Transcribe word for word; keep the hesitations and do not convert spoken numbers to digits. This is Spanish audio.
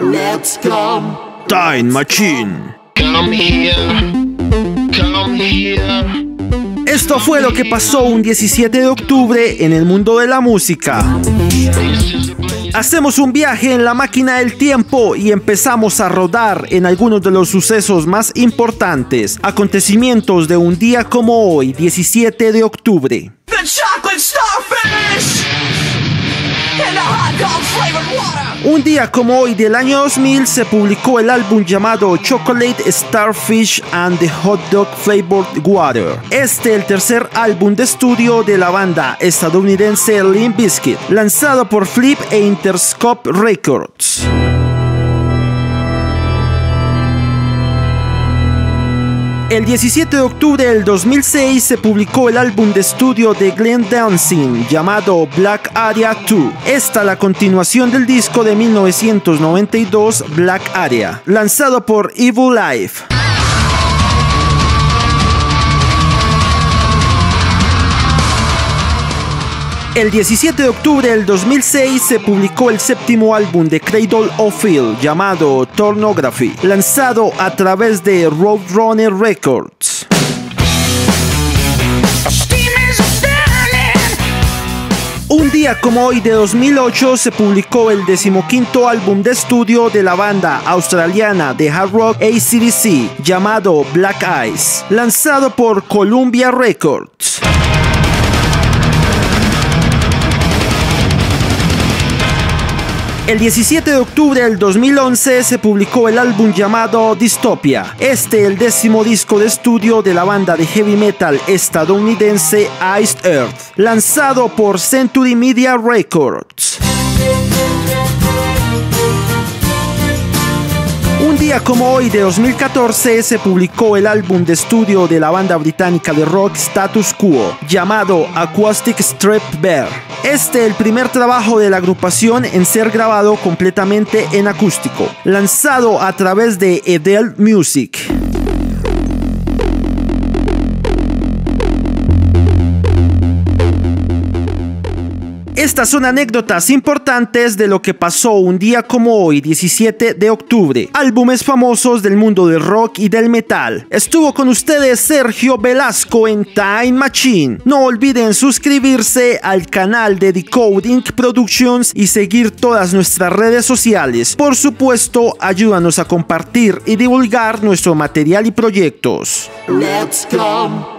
Let's go. Time Machine. Come here. Come here. Esto fue lo que pasó un diecisiete de octubre en el mundo de la música. Hacemos un viaje en la máquina del tiempo y empezamos a rodar en algunos de los sucesos más importantes, acontecimientos de un día como hoy, diecisiete de octubre. The chocolate starfish and the hot dog flavored water. Un día como hoy del año dos mil se publicó el álbum llamado Chocolate Starfish and the Hot Dog Flavored Water. Este el tercer álbum de estudio de la banda estadounidense Limp Bizkit, lanzado por Flip e Interscope Records. El diecisiete de octubre del dos mil seis se publicó el álbum de estudio de Glenn Danzig llamado Black Area dos. Esta la continuación del disco de mil novecientos noventa y dos Black Area, lanzado por Evil Life. El diecisiete de octubre del dos mil seis se publicó el séptimo álbum de Cradle of Filth llamado Tornography, lanzado a través de Roadrunner Records. Un día como hoy de dos mil ocho se publicó el decimoquinto álbum de estudio de la banda australiana de hard rock A C D C llamado Black Ice, lanzado por Columbia Records. El diecisiete de octubre del dos mil once se publicó el álbum llamado Dystopia, este el décimo disco de estudio de la banda de heavy metal estadounidense Iced Earth, lanzado por Century Media Records. Un día como hoy de dos mil catorce se publicó el álbum de estudio de la banda británica de rock Status Quo, llamado Acoustic Strip Bare. Este el primer trabajo de la agrupación en ser grabado completamente en acústico, lanzado a través de Edel Music. Estas son anécdotas importantes de lo que pasó un día como hoy, diecisiete de octubre. Álbumes famosos del mundo del rock y del metal. Estuvo con ustedes Sergio Velasco en Time Machine. No olviden suscribirse al canal de Decode Incorporated Productions y seguir todas nuestras redes sociales. Por supuesto, ayúdanos a compartir y divulgar nuestro material y proyectos. Let's go.